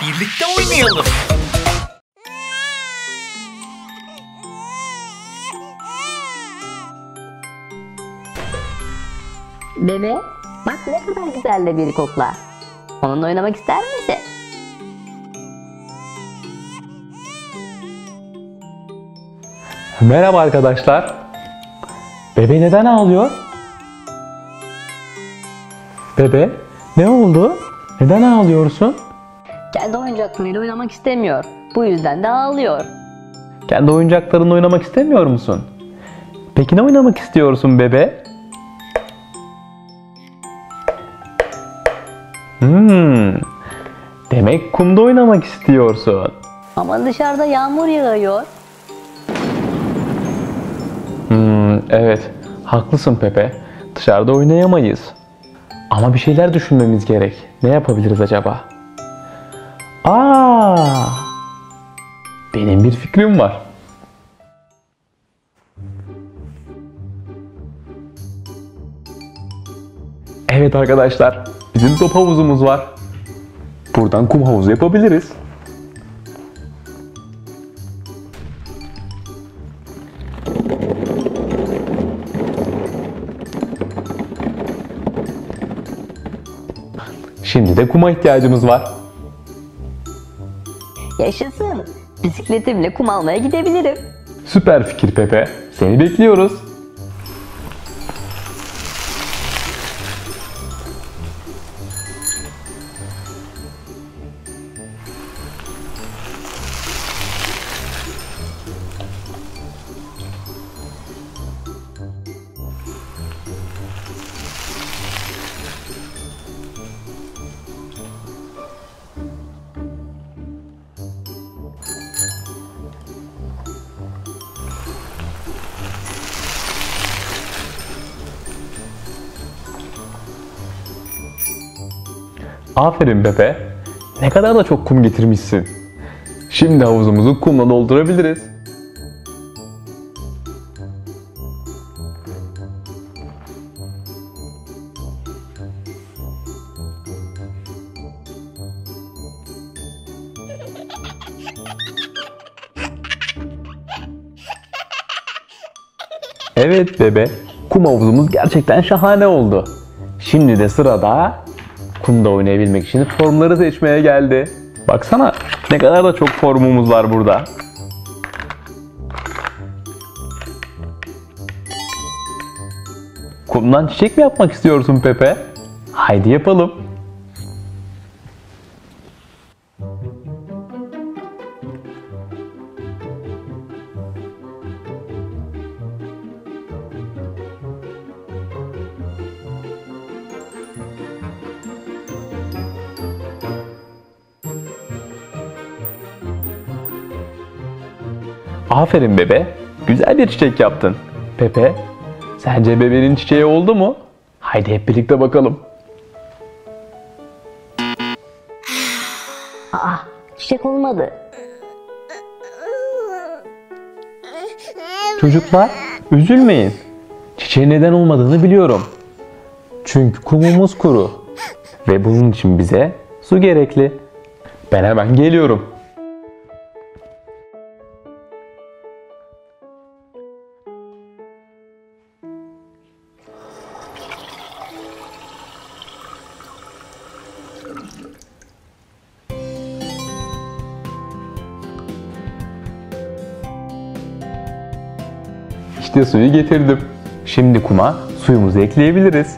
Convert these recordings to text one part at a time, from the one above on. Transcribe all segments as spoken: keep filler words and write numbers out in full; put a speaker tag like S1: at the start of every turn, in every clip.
S1: birlikte oynayalım.
S2: Bebe, bak ne kadar güzel de bir kukla. Onunla oynamak ister misin?
S3: Merhaba arkadaşlar. Bebe neden ağlıyor? Bebe, ne oldu? Neden ağlıyorsun?
S2: Kendi oyuncaklarıyla oynamak istemiyor. Bu yüzden de ağlıyor.
S3: Kendi oyuncaklarınla oynamak istemiyor musun? Peki ne oynamak istiyorsun bebe? Hmm, demek kumda oynamak istiyorsun.
S2: Ama dışarıda yağmur yağıyor.
S3: Hmm, evet, haklısın Pepe. Dışarıda oynayamayız. Ama bir şeyler düşünmemiz gerek. Ne yapabiliriz acaba? Aa! Benim bir fikrim var. Evet arkadaşlar, bizim top havuzumuz var. Buradan kum havuzu yapabiliriz. Şimdi de kuma ihtiyacımız var.
S2: Yaşasın. Bisikletimle kum almaya gidebilirim.
S3: Süper fikir Pepe. Seni bekliyoruz. Aferin Pepe. Ne kadar da çok kum getirmişsin. Şimdi havuzumuzu kumla doldurabiliriz. Evet bebe, kum havuzumuz gerçekten şahane oldu. Şimdi de sırada kumda oynayabilmek için formları seçmeye geldi. Baksana ne kadar da çok formumuz var burada. Kumdan çiçek mi yapmak istiyorsun Pepe? Haydi yapalım. Aferin bebe. Güzel bir çiçek yaptın. Pepe, sence bebenin çiçeği oldu mu? Haydi hep birlikte bakalım.
S2: Aa, çiçek olmadı.
S3: Çocuklar, üzülmeyin. Çiçeğin neden olmadığını biliyorum. Çünkü kumumuz kuru. Ve bunun için bize su gerekli. Ben hemen geliyorum. İşte suyu getirdim. Şimdi kuma suyumuzu ekleyebiliriz.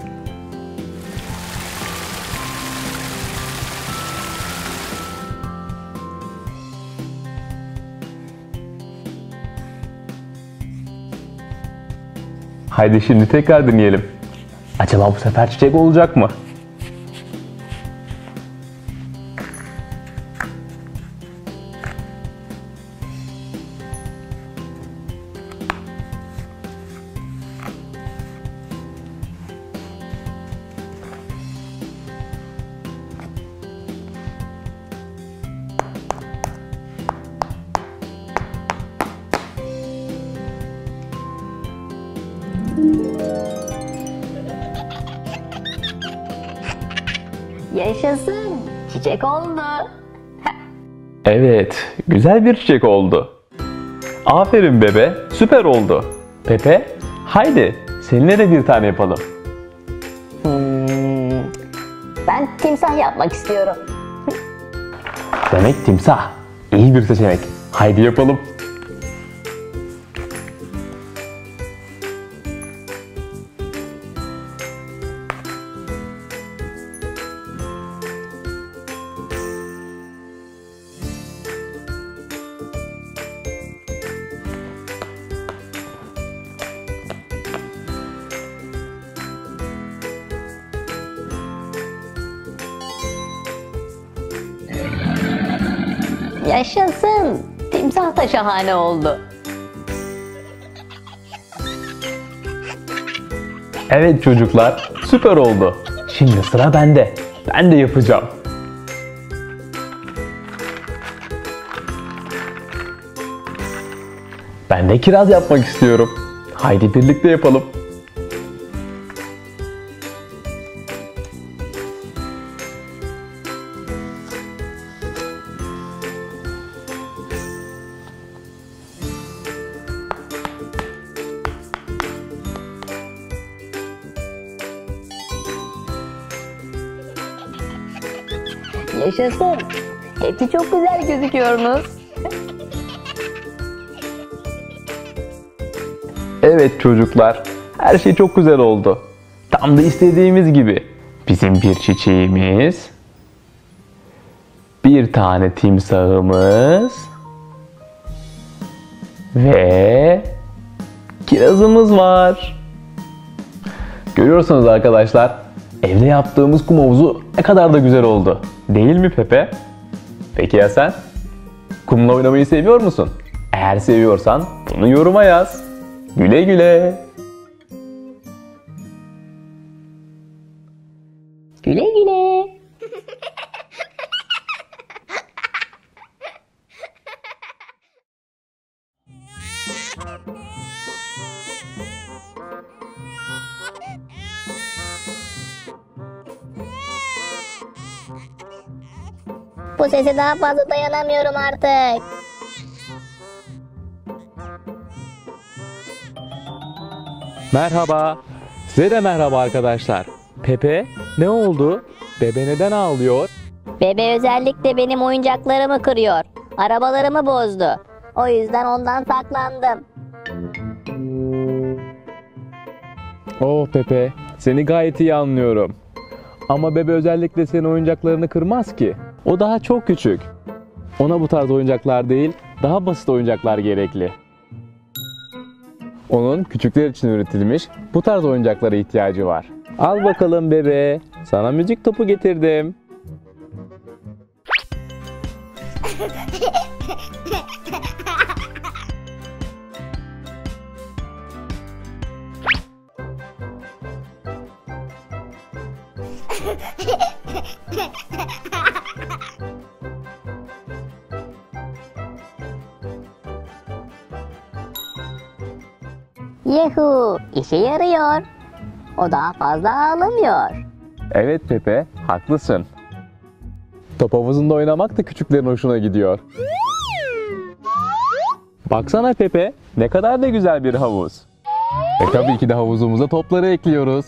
S3: Haydi şimdi tekrar deneyelim. Acaba bu sefer çiçek olacak mı?
S2: Yaşasın. Çiçek oldu.
S3: Evet, güzel bir çiçek oldu. Aferin bebe, süper oldu. Pepe, haydi seninle de bir tane yapalım.
S2: Hmm, ben timsah yapmak istiyorum.
S3: Demek timsah. İyi bir seçenek. Haydi yapalım.
S2: Yaşasın. Timsah da şahane oldu.
S3: Evet çocuklar, süper oldu. Şimdi sıra bende. Ben de yapacağım. Ben de kiraz yapmak istiyorum. Haydi birlikte yapalım.
S2: Yaşasın. Hepsi çok güzel gözüküyorsunuz.
S3: Evet çocuklar, her şey çok güzel oldu. Tam da istediğimiz gibi. Bizim bir çiçeğimiz, bir tane timsahımız ve kirazımız var. Görüyorsunuz arkadaşlar, evde yaptığımız kum havuzu ne kadar da güzel oldu. Değil mi Pepe? Peki ya sen? Kumla oynamayı seviyor musun? Eğer seviyorsan bunu yoruma yaz. Güle güle.
S2: Güle güle.
S1: Bu sese daha fazla dayanamıyorum artık.
S3: Merhaba. Size de merhaba arkadaşlar. Pepe, ne oldu? Bebe neden ağlıyor?
S1: Bebe özellikle benim oyuncaklarımı kırıyor. Arabalarımı bozdu. O yüzden ondan saklandım.
S3: Oh Pepe, seni gayet iyi anlıyorum. Ama bebe özellikle senin oyuncaklarını kırmaz ki. O daha çok küçük. Ona bu tarz oyuncaklar değil, daha basit oyuncaklar gerekli. Onun küçükler için üretilmiş bu tarz oyuncaklara ihtiyacı var. Al bakalım bebe, sana müzik topu getirdim.
S1: Yuhu, işe yarıyor. O daha fazla ağlamıyor.
S3: Evet Pepe, haklısın. Top havuzunda oynamak da küçüklerin hoşuna gidiyor. Baksana Pepe, ne kadar da güzel bir havuz. Ve tabii ki de havuzumuza topları ekliyoruz.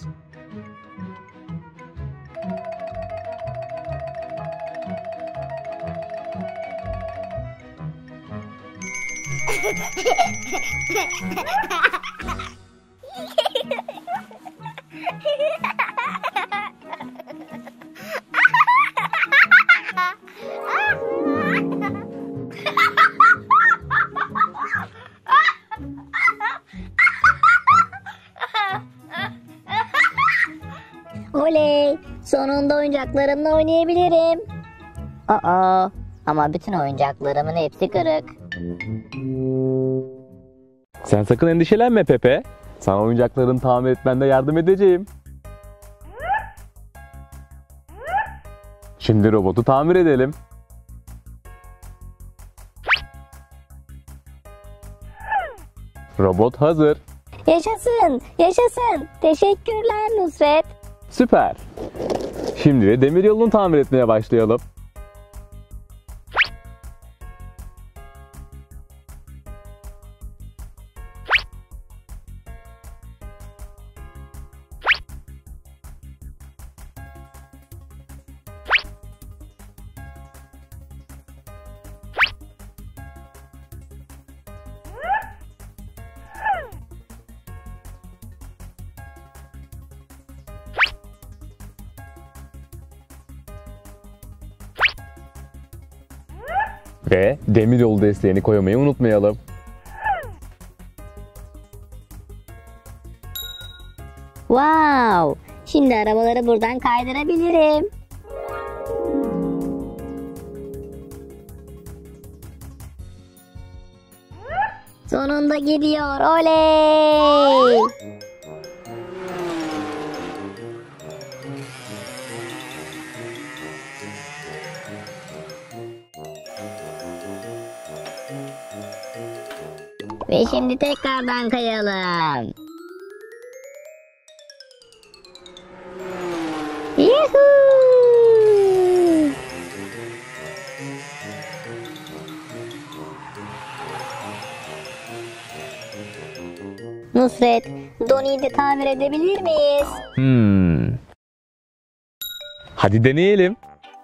S1: Oley! Sonunda oyuncaklarımla oynayabilirim. Aa, ama bütün oyuncaklarımın hepsi kırık.
S3: Sen sakın endişelenme Pepe. Sana oyuncaklarını tamir etmende yardım edeceğim. Şimdi robotu tamir edelim. Robot hazır.
S1: Yaşasın, yaşasın. Teşekkürler Nusret.
S3: Süper. Şimdi de demir yolunu tamir etmeye başlayalım. Ve demiryolu desteğini koymayı unutmayalım.
S1: Wow! Şimdi arabaları buradan kaydırabilirim. Sonunda gidiyor. Oley! Ve şimdi tekrardan kayalım. Yuhuu! Nusret, Donnie'yi de tamir edebilir miyiz?
S3: Hmm. Hadi deneyelim.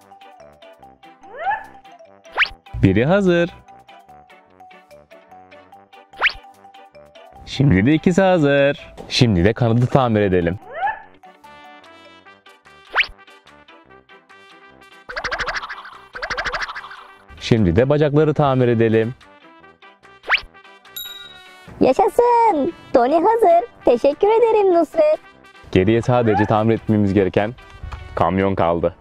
S3: Biri hazır. Şimdi de ikisi hazır. Şimdi de kanadı tamir edelim. Şimdi de bacakları tamir edelim.
S1: Yaşasın! Donnie hazır. Teşekkür ederim Nusret.
S3: Geriye sadece tamir etmemiz gereken kamyon kaldı.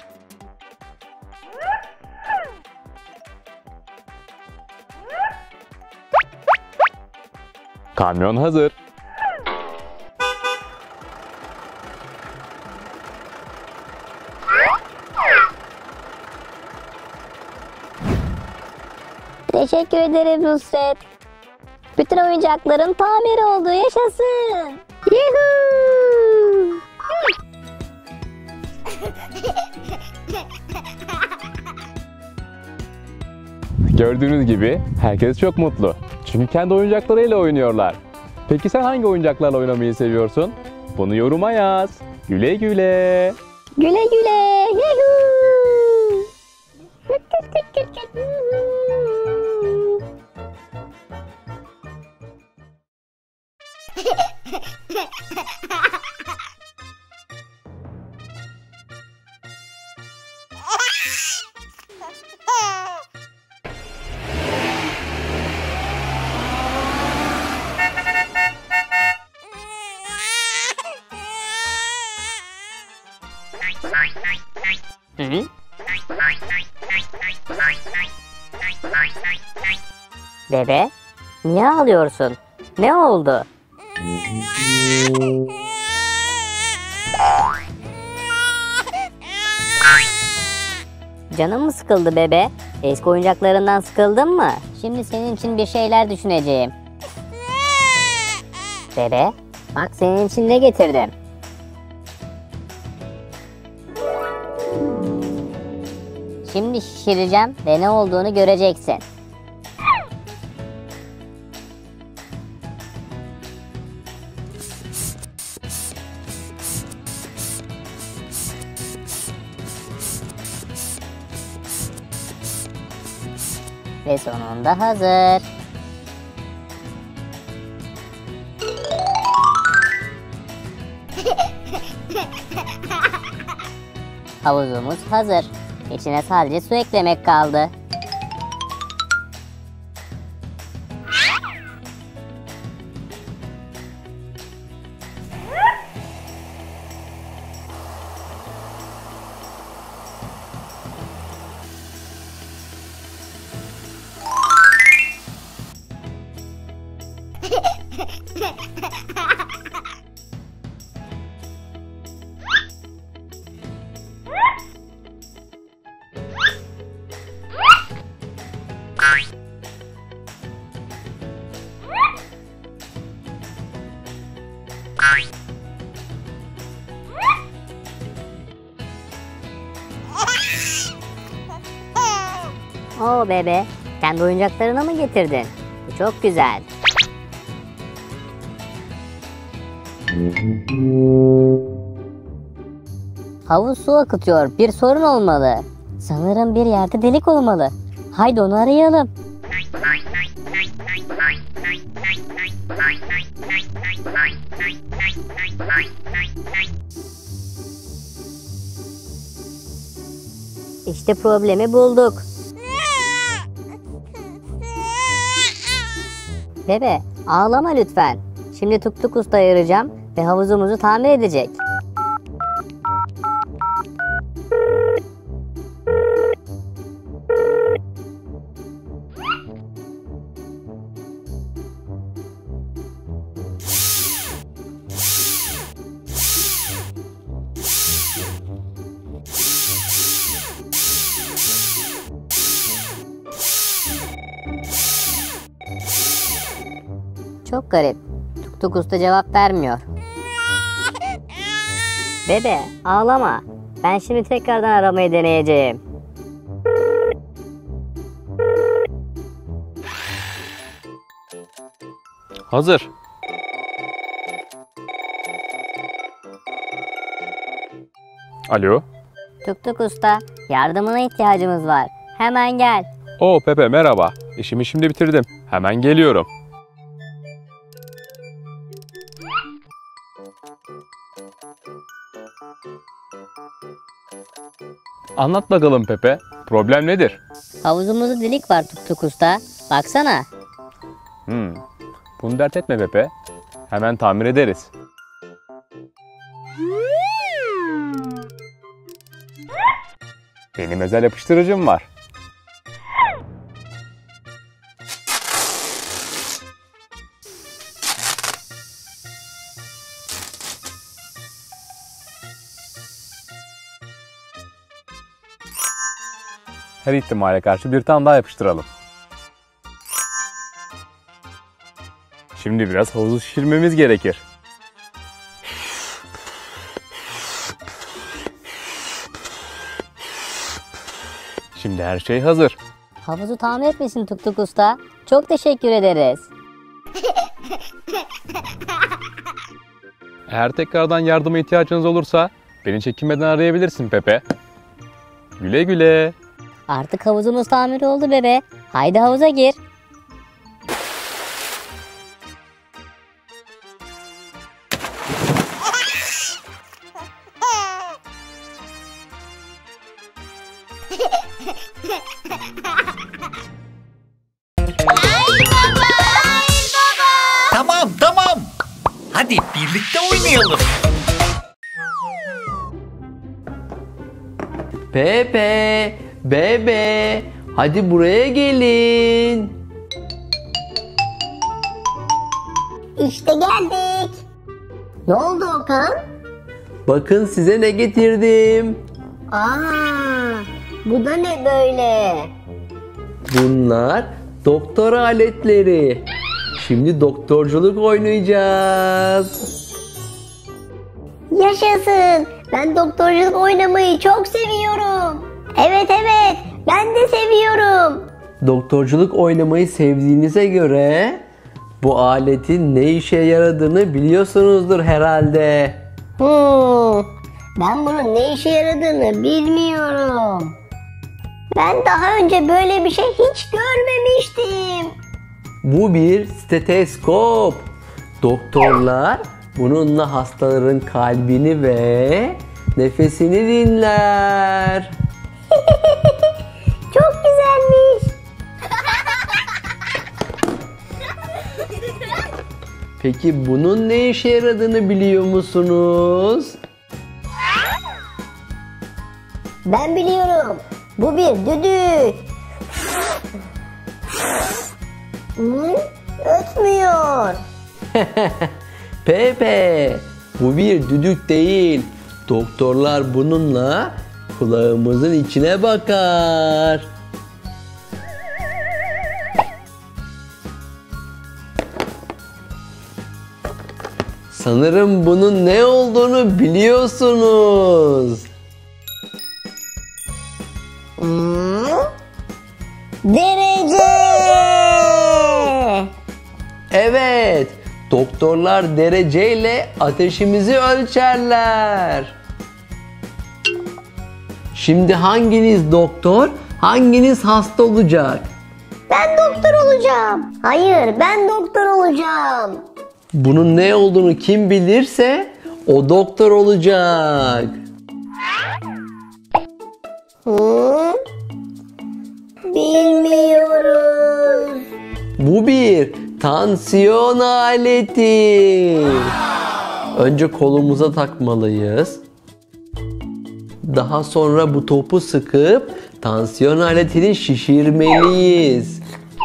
S3: Kamyon hazır.
S1: Teşekkür ederim Nusret. Bütün oyuncakların tamir oldu. Yaşasın! Yuhuu!
S3: Gördüğünüz gibi herkes çok mutlu. Çünkü kendi oyuncaklarıyla oynuyorlar. Peki sen hangi oyuncaklarla oynamayı seviyorsun? Bunu yoruma yaz. Güle güle.
S1: Güle güle. Yuhuu!
S2: Hı? Bebe, niye ağlıyorsun? Ne oldu? Canım mı sıkıldı bebe? Eski oyuncaklarından sıkıldın mı? Şimdi senin için bir şeyler düşüneceğim. Bebe, bak senin için ne getirdim. Şimdi şişireceğim ve ne olduğunu göreceksin. Ve sonunda hazır. Havuzumuz hazır. İçine sadece su eklemek kaldı. Oo bebe, kendi oyuncaklarını mı getirdin? Bu çok güzel. Havuz su akıtıyor. Bir sorun olmalı. Sanırım bir yerde delik olmalı. Haydi onu arayalım. İşte problemi bulduk. Bebe ağlama lütfen. Şimdi Tuk Tuk Usta'yı arayacağım ve havuzumuzu tamir edecek. Çok garip. Tuk Tuk Usta cevap vermiyor. Bebe ağlama. Ben şimdi tekrardan aramayı deneyeceğim.
S3: Hazır. Alo.
S2: Tuk Tuk Usta, yardımına ihtiyacımız var. Hemen gel.
S3: Oo Pepe merhaba. İşimi şimdi bitirdim. Hemen geliyorum. Anlat bakalım Pepe. Problem nedir?
S2: Havuzumuzda delik var Tuk Tuk Usta. Baksana.
S3: Hmm. Bunu dert etme Pepe. Hemen tamir ederiz. Benim özel yapıştırıcım var. Her ihtimale karşı bir tane daha yapıştıralım. Şimdi biraz havuzu şişirmemiz gerekir. Şimdi her şey hazır.
S2: Havuzu tamir etmesin Tuk Tuk Usta. Çok teşekkür ederiz.
S3: Eğer tekrardan yardıma ihtiyacınız olursa beni çekinmeden arayabilirsin Pepe. Güle güle.
S2: Artık havuzumuz tamir oldu bebe. Haydi havuza gir.
S4: Tamam tamam. Hadi birlikte oynayalım.
S5: Pepe, Bebe, hadi buraya gelin.
S1: İşte geldik. Ne oldu Okan?
S5: Bakın size ne getirdim.
S1: Aa, bu da ne böyle?
S5: Bunlar doktor aletleri. Şimdi doktorculuk oynayacağız.
S1: Yaşasın. Ben doktorculuk oynamayı çok seviyorum. Evet evet, ben de seviyorum.
S5: Doktorculuk oynamayı sevdiğinize göre bu aletin ne işe yaradığını biliyorsunuzdur herhalde.
S1: Hmm, ben bunun ne işe yaradığını bilmiyorum. Ben daha önce böyle bir şey hiç görmemiştim.
S5: Bu bir steteskop. Doktorlar bununla hastaların kalbini ve nefesini dinler.
S1: Çok güzelmiş.
S5: Peki bunun ne işe yaradığını biliyor musunuz?
S1: Ben biliyorum. Bu bir düdük. Hı? Ötmüyor.
S5: Pepe, bu bir düdük değil. Doktorlar bununla kulağımızın içine bakar. Sanırım bunun ne olduğunu biliyorsunuz.
S1: Hı? Derece.
S5: Evet, doktorlar dereceyle ateşimizi ölçerler. Şimdi hanginiz doktor, hanginiz hasta olacak?
S1: Ben doktor olacağım. Hayır, ben doktor olacağım.
S5: Bunun ne olduğunu kim bilirse o doktor olacak.
S1: Hı? Bilmiyoruz.
S5: Bu bir Tansiyon aleti. Önce kolumuza takmalıyız. Daha sonra bu topu sıkıp tansiyon aletini şişirmeliyiz.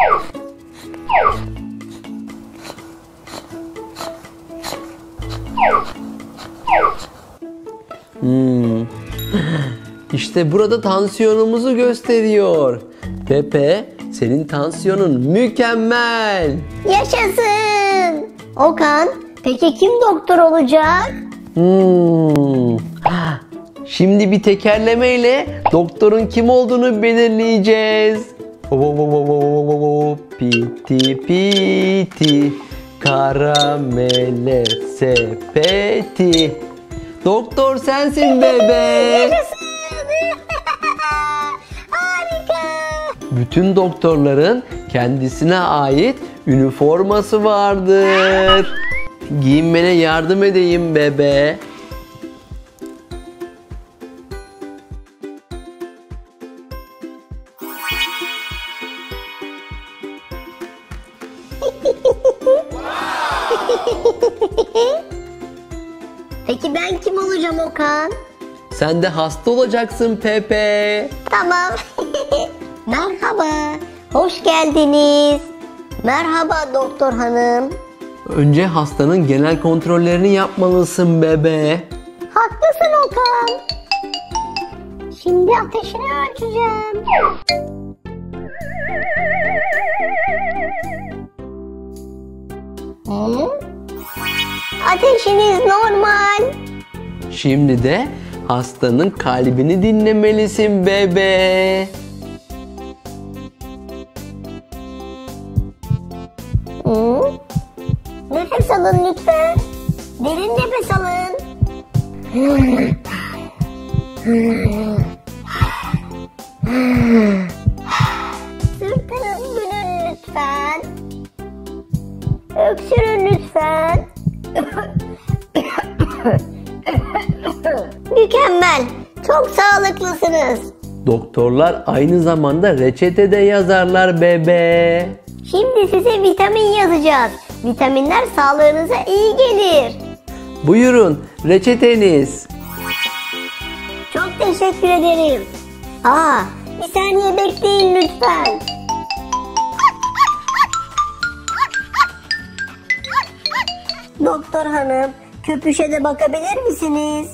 S5: Hmm. İşte burada tansiyonumuzu gösteriyor. Pepe, senin tansiyonun mükemmel.
S1: Yaşasın. Okan, peki kim doktor olacak?
S5: Hmm. Şimdi bir tekerlemeyle doktorun kim olduğunu belirleyeceğiz. Piti piti karamele sepeti. Doktor sensin bebe.
S1: Harika.
S5: Bütün doktorların kendisine ait üniforması vardır. Giyinmene yardım edeyim bebe.
S1: Peki ben kim olacağım Okan?
S5: Sen de hasta olacaksın Pepe.
S1: Tamam. Merhaba. Hoş geldiniz. Merhaba doktor hanım.
S5: Önce hastanın genel kontrollerini yapmalısın bebe.
S1: Haklısın Okan. Şimdi ateşini ölçeceğim. Hı? Ateşiniz normal.
S5: Şimdi de hastanın kalbini dinlemelisin bebe.
S1: Hı? Nefes alın lütfen. Derin nefes alın. Sırtınız bölün lütfen. Öksürün lütfen. Mükemmel. Çok sağlıklısınız.
S5: Doktorlar aynı zamanda reçete de yazarlar bebe.
S1: Şimdi size vitamin yazacağız. Vitaminler sağlığınıza iyi gelir.
S5: Buyurun reçeteniz.
S1: Çok teşekkür ederim. Aa, bir saniye bekleyin lütfen. Doktor hanım, köpüşe de bakabilir misiniz?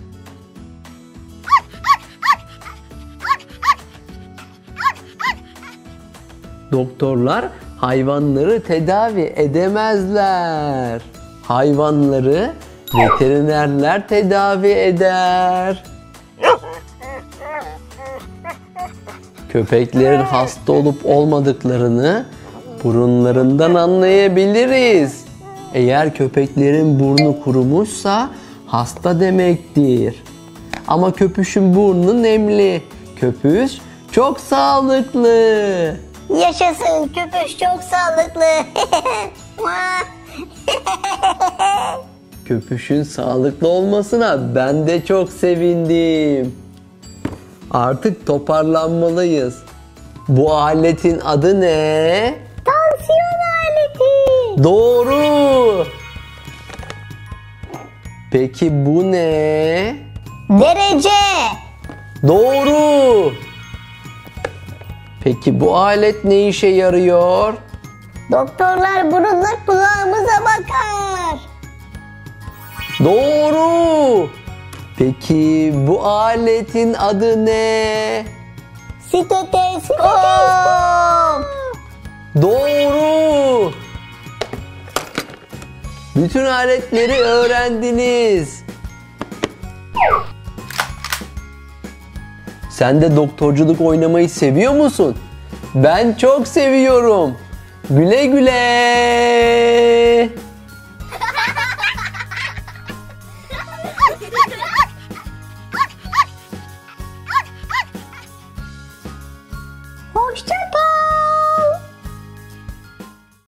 S5: Doktorlar hayvanları tedavi edemezler. Hayvanları veterinerler tedavi eder. Köpeklerin hasta olup olmadıklarını burunlarından anlayabiliriz. Eğer köpeklerin burnu kurumuşsa hasta demektir. Ama köpüşün burnu nemli. Köpüş çok sağlıklı.
S1: Yaşasın, köpüş çok sağlıklı.
S5: Köpüşün sağlıklı olmasına ben de çok sevindim. Artık toparlanmalıyız. Bu aletin adı ne?
S1: Tansiyon aleti.
S5: Doğru. Peki bu ne?
S1: Derece.
S5: Doğru. Peki bu alet ne işe yarıyor?
S1: Doktorlar bununla kulağımıza bakar.
S5: Doğru. Peki bu aletin adı ne?
S1: Steteskop.
S5: Doğru. Bütün aletleri öğrendiniz. Sen de doktorculuk oynamayı seviyor musun? Ben çok seviyorum. Güle güle.
S1: Hoşça kal.